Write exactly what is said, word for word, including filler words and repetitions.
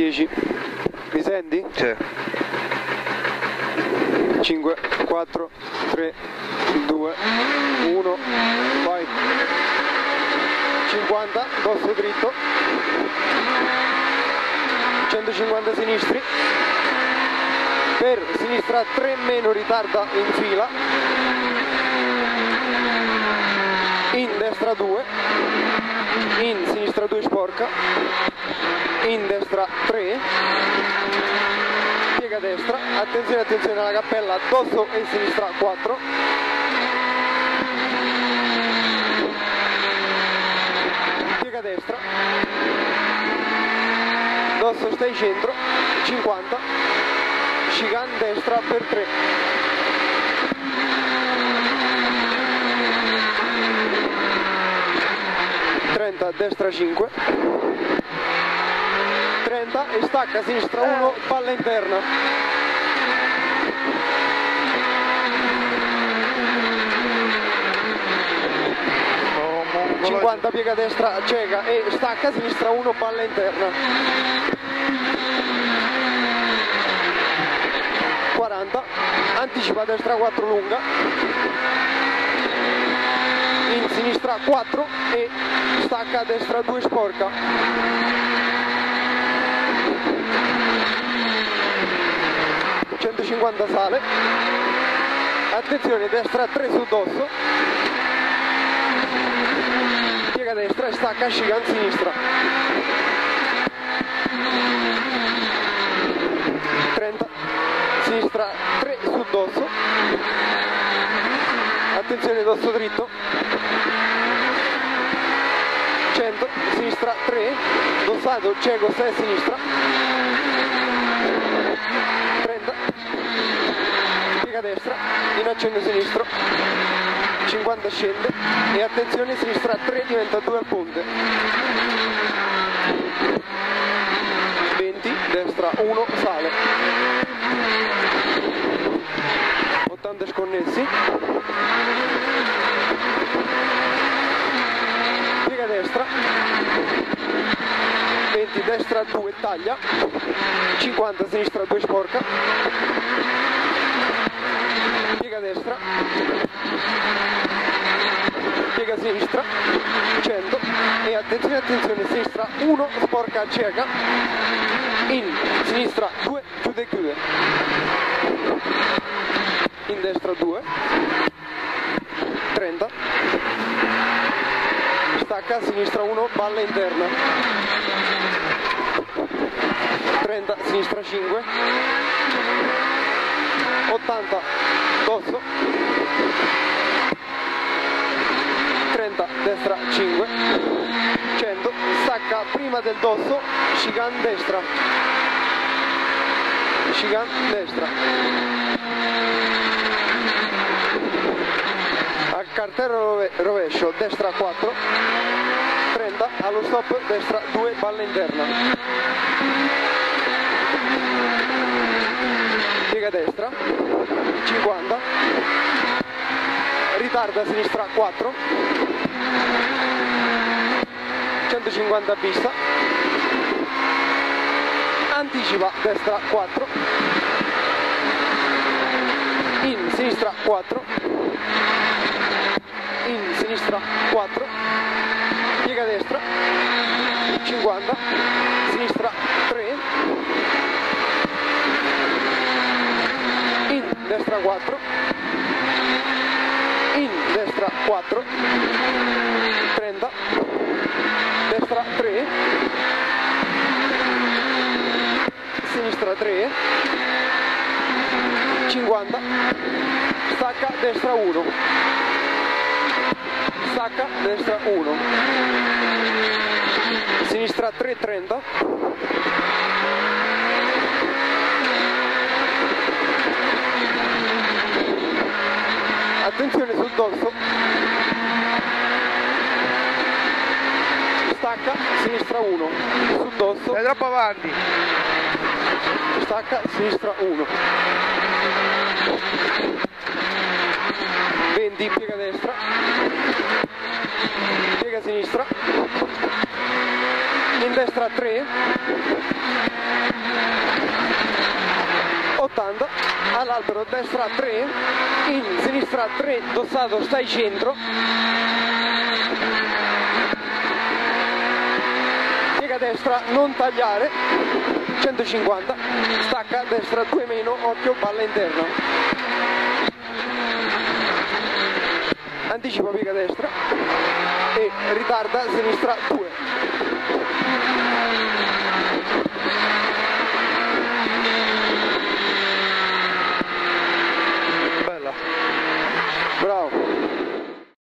dieci. Mi senti? Sì. cinque, quattro, tre, due, uno, vai. cinquanta, dorso dritto. centocinquanta sinistri. Per sinistra tre meno, ritarda in fila. In destra due. In sinistra due, sporca. In destra tre. Piega a destra, attenzione, attenzione alla cappella, dosso e sinistra quattro. Piega a destra, dosso stai centro, cinquanta, chicane destra per tre. trenta, destra cinque. trenta e stacca, sinistra uno, palla interna. cinquanta, piega destra, cieca e stacca, sinistra uno, palla interna. quaranta, anticipa destra quattro lunga. In sinistra quattro e stacca destra due, sporca. centocinquanta sale, attenzione, destra tre su dosso, piega destra e stacca, chicane sinistra. trenta, sinistra tre su dosso, attenzione, dosso dritto. cento, sinistra tre, dossato, cieco sei a sinistra. trenta, piega destra, in accenno sinistro. cinquanta scende e attenzione, sinistra tre diventa due al ponte. venti, destra uno, sale. ottanta sconnessi. Piega destra. venti, destra due, taglia. cinquanta, sinistra due, sporca. Piega destra. Piega sinistra. cento. E attenzione, attenzione, sinistra uno, sporca, cieca. In sinistra due, chiude, chiude. In destra due. trenta. Stacca, sinistra uno, palla interna. trenta, sinistra cinque. ottanta, dosso. trenta, destra cinque. cento, stacca prima del dosso, chicane destra. Chicane destra. Al cartello rovescio, destra quattro. trenta, allo stop, destra due, palla interna. Piega destra, cinquanta, ritarda sinistra quattro, centocinquanta pista, anticipa destra quattro, in sinistra quattro, in sinistra quattro, piega destra, cinquanta, sinistra tre, in destra quattro, in destra quattro, trenta, destra tre, sinistra tre, cinquanta, stacca destra uno, stacca destra uno, sinistra tre, trenta, attenzione sul dorso, stacca, sinistra uno, sul dorso, sei troppo avanti, stacca, sinistra uno, venti, piega destra, piega sinistra, in destra tre, ottanta, all'albero destra tre, in sinistra tre, dossato stai centro, piega destra non tagliare, centocinquanta, stacca destra due meno, occhio palla interna, anticipa piega destra e ritarda sinistra due.